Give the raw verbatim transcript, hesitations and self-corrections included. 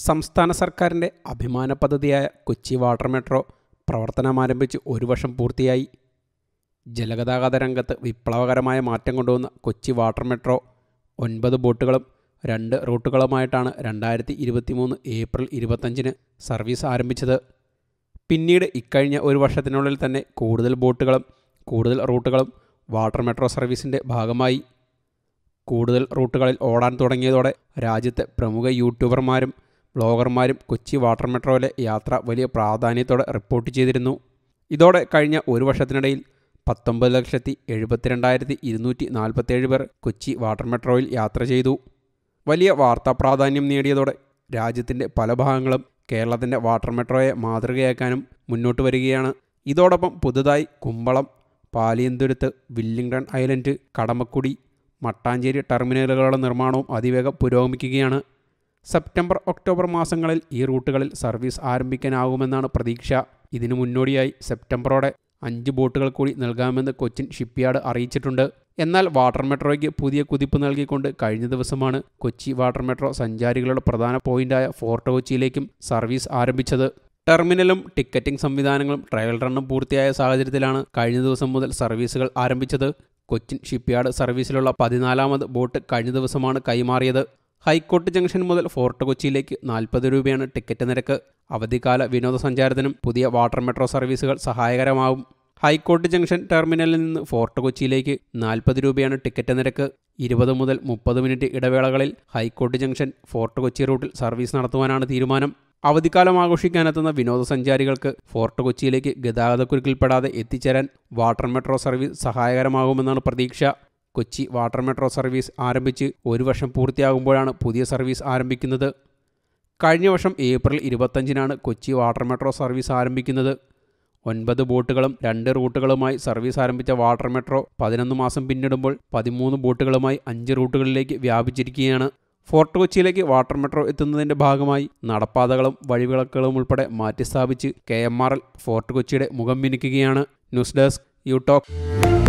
സംസ്ഥാന സർക്കാരിൻ്റെ അഭിമാന പദ്ധതിയായ കൊച്ചി വാട്ടർ മെട്രോ പ്രവർത്തനമാരംഭിച്ച് ഒരു വർഷം പൂർത്തിയായി. ജലഗതാഗത രംഗത്ത് വിപ്ലവകരമായ മാറ്റം കൊണ്ടുവന്ന കൊച്ചി വാട്ടർ മെട്രോ ഒൻപത് ബോട്ടുകളും രണ്ട് റൂട്ടുകളുമായിട്ടാണ് രണ്ടായിരത്തി ഇരുപത്തി മൂന്ന് ഏപ്രിൽ ഇരുപത്തഞ്ചിന് സർവീസ് ആരംഭിച്ചത്. പിന്നീട് ഇക്കഴിഞ്ഞ ഒരു വർഷത്തിനുള്ളിൽ തന്നെ കൂടുതൽ ബോട്ടുകളും കൂടുതൽ റൂട്ടുകളും വാട്ടർ മെട്രോ സർവീസിൻ്റെ ഭാഗമായി. കൂടുതൽ റൂട്ടുകളിൽ ഓടാൻ തുടങ്ങിയതോടെ രാജ്യത്തെ പ്രമുഖ യൂട്യൂബർമാരും ബ്ലോഗർമാരും കൊച്ചി വാട്ടർ മെട്രോയിലെ യാത്ര വലിയ പ്രാധാന്യത്തോടെ റിപ്പോർട്ട് ചെയ്തിരുന്നു. ഇതോടെ കഴിഞ്ഞ ഒരു വർഷത്തിനിടയിൽ പത്തൊമ്പത് ലക്ഷത്തി എഴുപത്തിരണ്ടായിരത്തി ഇരുന്നൂറ്റി നാൽപ്പത്തേഴ് പേർ കൊച്ചി വാട്ടർ മെട്രോയിൽ യാത്ര ചെയ്തു. വലിയ വാർത്താ പ്രാധാന്യം നേടിയതോടെ രാജ്യത്തിൻ്റെ പല ഭാഗങ്ങളും കേരളത്തിൻ്റെ വാട്ടർ മെട്രോയെ മാതൃകയാക്കാനും മുന്നോട്ട് വരികയാണ്. ഇതോടൊപ്പം പുതുതായി കുമ്പളം, പാലിയന്തുരുത്ത്, വില്ലിംഗ്ടൺ ഐലൻഡ്, കടമക്കുടി, മട്ടാഞ്ചേരി ടെർമിനലുകളുടെ നിർമ്മാണവും അതിവേഗം പുരോഗമിക്കുകയാണ്. സെപ്റ്റംബർ ഒക്ടോബർ മാസങ്ങളിൽ ഈ റൂട്ടുകളിൽ സർവീസ് ആരംഭിക്കാനാകുമെന്നാണ് പ്രതീക്ഷ. ഇതിനു മുന്നോടിയായി സെപ്റ്റംബറോടെ അഞ്ച് ബോട്ടുകൾ കൂടി നൽകാമെന്ന് കൊച്ചിൻ ഷിപ്പ്യാർഡ് അറിയിച്ചിട്ടുണ്ട്. എന്നാൽ വാട്ടർ മെട്രോയ്ക്ക് പുതിയ കുതിപ്പ് നൽകിക്കൊണ്ട് കഴിഞ്ഞ ദിവസമാണ് കൊച്ചി വാട്ടർ മെട്രോ സഞ്ചാരികളുടെ പ്രധാന പോയിന്റായ ഫോർട്ട് കൊച്ചിയിലേക്കും സർവീസ് ആരംഭിച്ചത്. ടെർമിനലും ടിക്കറ്റിംഗ് സംവിധാനങ്ങളും ട്രയൽ റണ്ണും പൂർത്തിയായ സാഹചര്യത്തിലാണ് കഴിഞ്ഞ ദിവസം മുതൽ സർവീസുകൾ ആരംഭിച്ചത്. കൊച്ചിൻ ഷിപ്പ്യാർഡ് സർവീസിലുള്ള പതിനാലാമത് ബോട്ട് കഴിഞ്ഞ ദിവസമാണ് കൈമാറിയത്. ഹൈക്കോർട്ട് ജംഗ്ഷൻ മുതൽ ഫോർട്ട് കൊച്ചിയിലേക്ക് നാൽപ്പത് രൂപയാണ് ടിക്കറ്റ് നിരക്ക്. അവധിക്കാല വിനോദസഞ്ചാരത്തിനും പുതിയ വാട്ടർ മെട്രോ സർവീസുകൾ സഹായകരമാവും. ഹൈക്കോർട്ട് ജംഗ്ഷൻ ടെർമിനലിൽ നിന്ന് ഫോർട്ട് കൊച്ചിയിലേക്ക് നാൽപ്പത് രൂപയാണ് ടിക്കറ്റ് നിരക്ക്. ഇരുപത് മുതൽ മുപ്പത് മിനിറ്റ് ഇടവേളകളിൽ ഹൈക്കോർട്ട് ജംഗ്ഷൻ ഫോർട്ട് കൊച്ചി റൂട്ടിൽ സർവീസ് നടത്തുവാനാണ് തീരുമാനം. അവധിക്കാലം ആഘോഷിക്കാനെത്തുന്ന വിനോദസഞ്ചാരികൾക്ക് ഫോർട്ട് കൊച്ചിയിലേക്ക് ഗതാഗതക്കുരുക്കിൽപ്പെടാതെ എത്തിച്ചേരാൻ വാട്ടർ മെട്രോ സർവീസ് സഹായകരമാകുമെന്നാണ് പ്രതീക്ഷ. കൊച്ചി വാട്ടർ മെട്രോ സർവീസ് ആരംഭിച്ച് ഒരു വർഷം പൂർത്തിയാകുമ്പോഴാണ് പുതിയ സർവീസ് ആരംഭിക്കുന്നത്. കഴിഞ്ഞ വർഷം ഏപ്രിൽ ഇരുപത്തഞ്ചിനാണ് കൊച്ചി വാട്ടർ മെട്രോ സർവീസ് ആരംഭിക്കുന്നത്. ഒൻപത് ബോട്ടുകളും രണ്ട് റൂട്ടുകളുമായി സർവീസ് ആരംഭിച്ച വാട്ടർ മെട്രോ പതിനൊന്ന് മാസം പിന്നിടുമ്പോൾ പതിമൂന്ന് ബോട്ടുകളുമായി അഞ്ച് റൂട്ടുകളിലേക്ക് വ്യാപിച്ചിരിക്കുകയാണ്. ഫോർട്ട് കൊച്ചിയിലേക്ക് വാട്ടർ മെട്രോ എത്തുന്നതിൻ്റെ ഭാഗമായി നടപ്പാതകളും വഴിവിളക്കുകളും ഉൾപ്പെടെ മാറ്റിസ്ഥാപിച്ച് K M R L Fort കൊച്ചിയുടെ മുഖം മിനുക്കുകയാണ്. News desk U talk.